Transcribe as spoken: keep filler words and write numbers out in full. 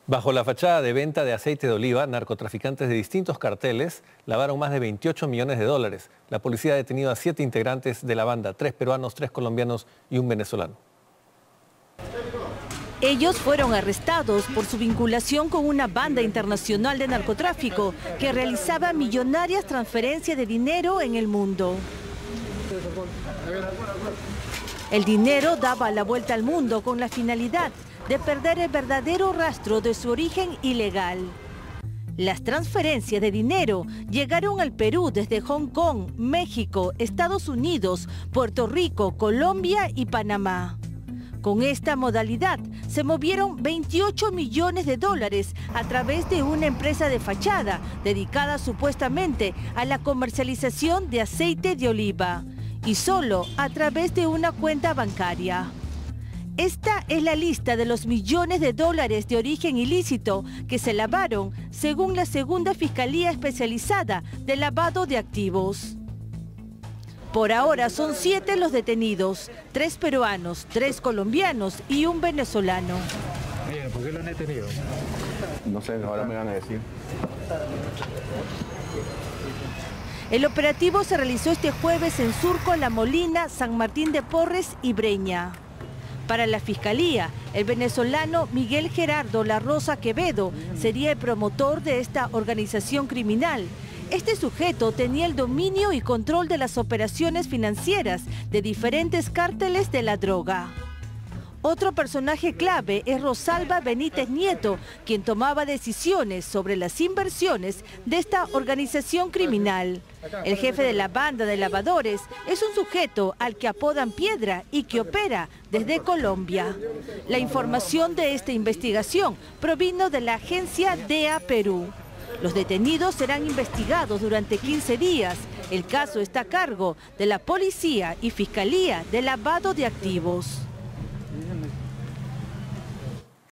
Bajo la fachada de venta de aceite de oliva, narcotraficantes de distintos carteles lavaron más de veintiocho millones de dólares. La policía ha detenido a siete integrantes de la banda, tres peruanos, tres colombianos y un venezolano. Ellos fueron arrestados por su vinculación con una banda internacional de narcotráfico que realizaba millonarias transferencias de dinero en el mundo. El dinero daba la vuelta al mundo con la finalidad de perder el verdadero rastro de su origen ilegal. Las transferencias de dinero llegaron al Perú desde Hong Kong, México, Estados Unidos, Puerto Rico, Colombia y Panamá. Con esta modalidad se movieron veintiocho millones de dólares a través de una empresa de fachada dedicada supuestamente a la comercialización de aceite de oliva y solo a través de una cuenta bancaria. Esta es la lista de los millones de dólares de origen ilícito que se lavaron según la segunda Fiscalía Especializada de Lavado de Activos. Por ahora son siete los detenidos, tres peruanos, tres colombianos y un venezolano. Bien, ¿por qué lo han detenido? No sé, ahora me van a decir. El operativo se realizó este jueves en Surco, La Molina, San Martín de Porres y Breña. Para la Fiscalía, el venezolano Miguel Gerardo La Rosa Quevedo sería el promotor de esta organización criminal. Este sujeto tenía el dominio y control de las operaciones financieras de diferentes cárteles de la droga. Otro personaje clave es Rosalba Benítez Nieto, quien tomaba decisiones sobre las inversiones de esta organización criminal. El jefe de la banda de lavadores es un sujeto al que apodan Piedra y que opera desde Colombia. La información de esta investigación provino de la agencia D E A Perú. Los detenidos serán investigados durante quince días. El caso está a cargo de la Policía y Fiscalía de Lavado de Activos.